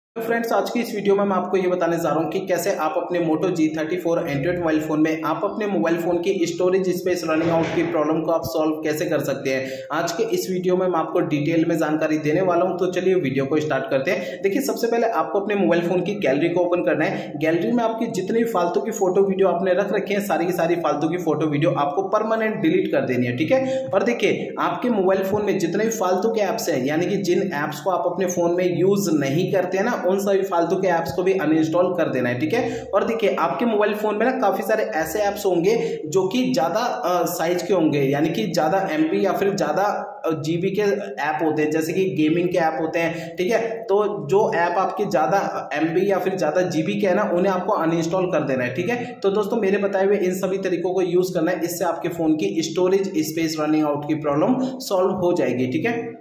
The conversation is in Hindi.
तो फ्रेंड्स, आज की इस वीडियो में मैं आपको ये बताने जा रहा हूँ कि कैसे आप अपने Moto G34 Android mobile phone में आप अपने मोबाइल फोन की स्टोरेज स्पेस रनिंग आउट की प्रॉब्लम को आप सॉल्व कैसे कर सकते हैं। आज के इस वीडियो में मैं आपको डिटेल में जानकारी देने वाला हूँ। तो चलिए वीडियो को स्टार्ट करते हैं। देखिए, सबसे पहले आपको अपने मोबाइल फोन की गैलरी को ओपन करना है। गैलरी में आपकी जितनी फालतू की फोटो वीडियो आपने रख रखी है, सारी की सारी फालतू की फोटो वीडियो आपको परमानेंट डिलीट कर देनी है, ठीक है। और देखिए, आपके मोबाइल फोन में जितने भी फालतू के ऐप्स हैं, यानी कि जिन ऐप्स को आप अपने फोन में यूज नहीं करते हैं ना, उन सभी फालतू के ऐप्स को भी अनइंस्टॉल कर देना है, ठीक है। और देखिए, आपके मोबाइल फोन में ना काफी सारे ऐसे ऐप्स होंगे जो कि ज्यादा साइज के होंगे, यानी कि ज्यादा एमबी या फिर ज्यादा जीबी के ऐप होते हैं, जैसे कि गेमिंग के ऐप होते हैं, ठीक है। तो जो ऐप आपके ज्यादा एमबी या फिर ज्यादा जीबी के है ना, उन्हें आपको अनइंस्टॉल कर देना है, ठीक है। तो दोस्तों, मेरे बताए हुए इन सभी तरीकों को यूज करना है, इससे आपके फोन की स्टोरेज स्पेस रनिंग आउट की प्रॉब्लम सॉल्व हो जाएगी, ठीक है।